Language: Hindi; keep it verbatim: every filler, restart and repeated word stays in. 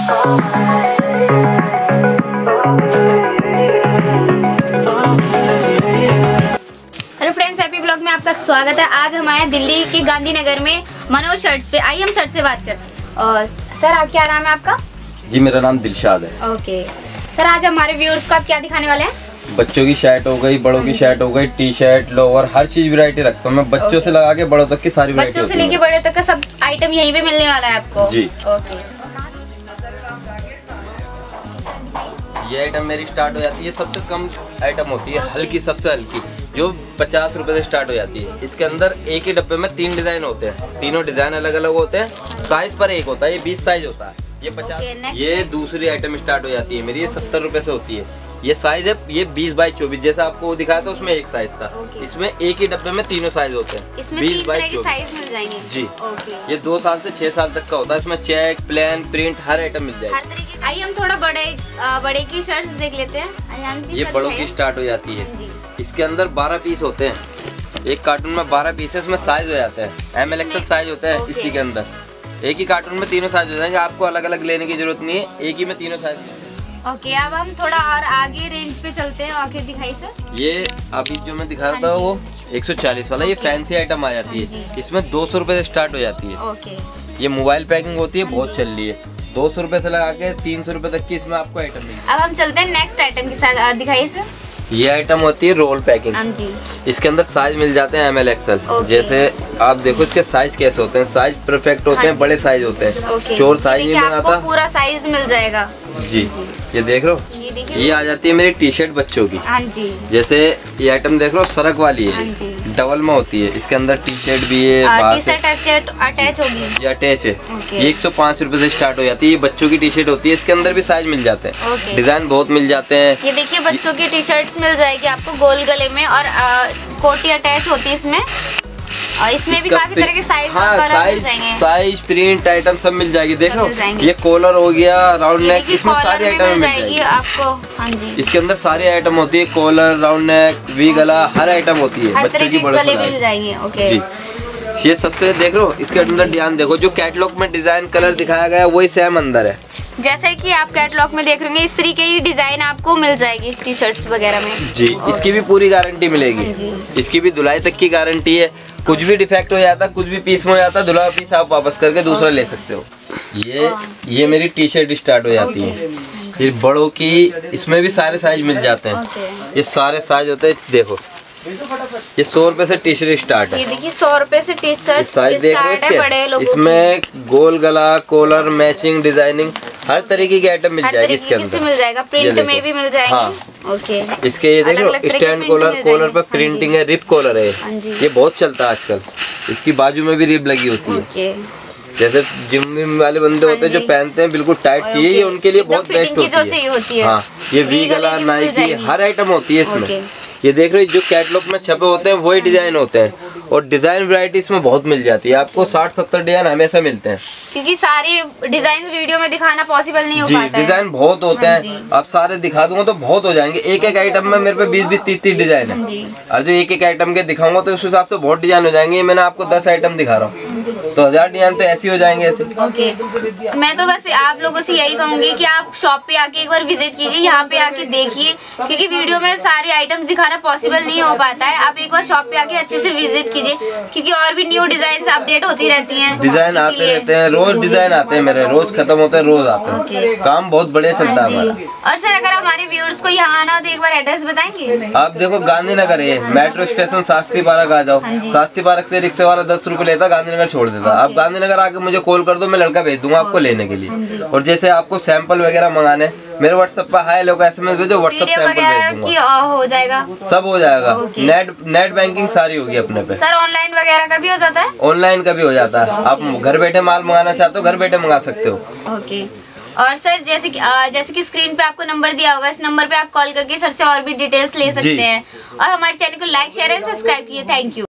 हेलो फ्रेंड्स, हैप्पी ब्लॉग में आपका स्वागत है। आज हम आए दिल्ली के गांधीनगर में मनोज शर्ट्स पे। आइए हम सर से बात करते हैं। और सर, आप क्या नाम है आपका? जी, मेरा नाम दिलशाद है। ओके सर, आज हमारे व्यूअर्स को आप क्या दिखाने वाले हैं? बच्चों की शर्ट हो गई, बड़ों की शर्ट हो गई, टी शर्ट, लोअर, हर चीज वैरायटी रखता हूँ मैं। बच्चों से लगा के बड़ों तक की सारी वैरायटी। बच्चों से लेके बड़े तक का सब आइटम यहीं पे मिलने वाला है आपको। जी ओके। ये आइटम मेरी स्टार्ट हो जाती है, सबसे कम आइटम होती है, हल्की, सबसे हल्की, जो पचास रुपए से स्टार्ट हो जाती है। इसके अंदर एक ही डब्बे में तीन डिजाइन होते हैं, तीनों डिजाइन अलग अलग होते हैं, साइज पर एक होता है। ये बीस साइज होता है, ये पचास। ये दूसरी आइटम स्टार्ट हो जाती है मेरी, ये सत्तर रुपए से होती है। ये साइज है, ये बीस बाई चौबीस, जैसा आपको दिखाया था उसमें एक साइज था। इसमें एक ही डब्बे में तीनों साइज होते हैं, बीस बाई चौबीस मिल जाएंगे। जी ओके। ये दो साल से छह साल तक का होता है। इसमें चेक, प्लेन, प्रिंट, हर आइटम मिल जाएगी, हर तरीके। आइए हम थोड़ा बड़े आ, बड़े की शर्ट्स देख लेते हैं। ये बड़ों की स्टार्ट हो जाती है। इसके अंदर बारह पीस होते हैं, एक कार्टून में बारह पीस है। इसमें साइज हो जाते हैं, एम एल एक्सएल साइज होता है इसी के अंदर। एक ही कार्टून में तीनों साइज हो जाएंगे, आपको अलग अलग लेने की जरूरत नहीं है, एक ही में तीनों साइज। ओके, अब हम थोड़ा और आगे रेंज पे चलते हैं। आगे दिखाई सर। ये अभी जो मैं दिखा रहा था वो एक सौ चालीस वाला, ये फैंसी आइटम आ जाती है। इसमें दो सौ रुपए से स्टार्ट हो जाती है। ओके। ये मोबाइल पैकिंग होती है, बहुत चल रही है। दो सौ रुपए से लगा के तीन सौ रुपए तक की इसमें आपको आइटम मिलेगी। अब हम चलते हैं नेक्स्ट आइटम के साथ। दिखाइए सर। ये आइटम होती है रोल पैकिंग। हाँ जी। इसके अंदर साइज मिल जाते हैं एम एल एक्सएल। जैसे आप देखो इसके साइज कैसे होते हैं, साइज परफेक्ट होते हैं, बड़े साइज होते हैं, चोर साइज नहीं बनाता, पूरा साइज मिल जाएगा। जी, ये देख रहे हो, ये आ जाती है मेरी टी शर्ट बच्चों की। हाँ जी। जैसे ये आइटम देख लो, सरक वाली है, डबल में होती है। इसके अंदर टी शर्ट भी है, टी शर्ट अटैच होगी, ये अटैच है। ये एक सौ पाँच रुपए से स्टार्ट हो जाती है। ये बच्चों की टी शर्ट होती है, इसके अंदर भी साइज मिल जाते हैं, डिजाइन बहुत मिल जाते हैं। ये देखिए, बच्चों की टी शर्ट्स मिल जाएगी आपको गोल गले में, और कोटी अटैच होती है इसमें। और इसमें भी काफी तरह के साइज हाँ, साइज साइज प्रिंट आइटम सब मिल जाएगी। देख लो, ये कॉलर हो गया, राउंड नेक, इसमें सारी आइटम मिल जाएगी आपको। हाँ जी, इसके अंदर सारी आइटम होती है, कॉलर, राउंड नेक, वी गला, हर आइटम होती है। बच्चों की बड़े मिल जाएंगे। ओके जी। ये सबसे देख लो, इसके अंदर ध्यान देखो, जो कैटलॉग में डिजाइन कलर दिखाया गया है वही सेम अंदर है। जैसे कि आप कैटलॉग में देख रहे होंगे, इस तरीके की डिजाइन आपको मिल जाएगी टी शर्ट्स वगैरह में। जी, इसकी भी पूरी गारंटी मिलेगी। इसकी भी धुलाई तक की गारंटी है। कुछ भी डिफेक्ट हो जाता, कुछ भी पीस में हो जाता, धुला पीस आप वापस करके दूसरा ले सकते हो। ये ये मेरी टी शर्ट स्टार्ट हो जाती है। फिर बड़ों की, इसमें भी सारे साइज मिल जाते हैं। ये सारे साइज होते हैं। देखो, ये सौ रुपए से टी शर्ट स्टार्ट है। ये देखिए, सौ रुपए से टी शर्ट साइज देख रहे हो इसके। इसमें गोल गला, कॉलर, मैचिंग, डिजाइनिंग, हर तरीके की आइटम मिल जाएगी इसके अंदर। मिल जाएगा, प्रिंट में भी मिल जाएगी। हाँ। ओके। इसके ये देख लो, स्टैंड कॉलर, कॉलर पर प्रिंटिंग है, रिप कॉलर है, ये बहुत चलता है आजकल। इसकी बाजू में भी रिप लगी होती है। जैसे जिम वाले बंदे होते हैं जो पहनते हैं, बिल्कुल टाइट चाहिए, ये उनके लिए बहुत बेस्ट होती है। हाँ, ये वी गला, नाइकी, हर आइटम होती है इसमें। ये देख रहे हो, जो कैटलॉग में छपे होते हैं वही डिजाइन होते हैं, और डिजाइन वैरायटी इसमें बहुत मिल जाती है। आपको साठ सत्तर डिजाइन हमेशा मिलते हैं, क्योंकि सारी डिजाइन वीडियो में दिखाना पॉसिबल नहीं हो पाता है। डिजाइन बहुत होते हैं, आप सारे दिखा दूंगा तो बहुत हो जाएंगे। एक एक आइटम में मेरे पे बीस बीस तीस तीस डिजाइन है, और जो एक एक आइटम के दिखाऊंगा तो उस हिसाब से बहुत डिजाइन हो जाएंगे। मैंने आपको दस आइटम दिखा रहा हूँ, तो हजार डिजाइन तो ऐसे हो जाएंगे ऐसे। ओके, मैं तो बस आप लोगों से यही कहूंगी कि आप शॉप पे आके एक बार विजिट कीजिए, यहाँ पे आके देखिए, क्योंकि वीडियो में सारे आइटम दिखाना पॉसिबल नहीं हो पाता है। आप एक बार शॉप पे आके अच्छे से विजिट कीजिए, क्योंकि और भी न्यू डिजाइन अपडेट होती रहती हैं। डिजाइन आते रहते हैं, रोज डिजाइन आते हैं मेरे, रोज खत्म होते हैं, रोज आते हैं। okay. काम बहुत बढ़िया चलता है हमारा। और सर, अगर हमारे व्यूअर्स को यहाँ आना हो तो एक बार एड्रेस बताएंगे? आप देखो, गांधीनगर है, मेट्रो स्टेशन शास्त्री पार्क आ जाओ। शास्त्री पार्क से रिक्शे वाला दस रुपए लेता, गांधीनगर छोड़ देता। आप गांधीनगर आके मुझे कॉल कर दो, मैं लड़का भेज दूंगा आपको लेने के लिए। और जैसे आपको सैंपल वगैरह मंगाने, मेरे व्हाट्सएप पर हाय लोग एस एम एस भेजो, व्हाट्सएप सैंपल भेज दूंगा, हो जाएगा, सब हो जाएगा। नेट नेट बैंकिंग सारी होगी अपने पे। सर, ऑनलाइन वगैरह का भी हो जाता है? ऑनलाइन का भी हो जाता है। आप घर बैठे माल मंगाना चाहते हो, घर बैठे मंगा सकते हो। ओके। और सर, जैसे कि जैसे कि स्क्रीन पे आपको नंबर दिया होगा, इस नंबर पे आप कॉल करके सर से और भी डिटेल्स ले सकते हैं। और हमारे चैनल को लाइक, शेयर एंड सब्सक्राइब कीजिए। Thank you.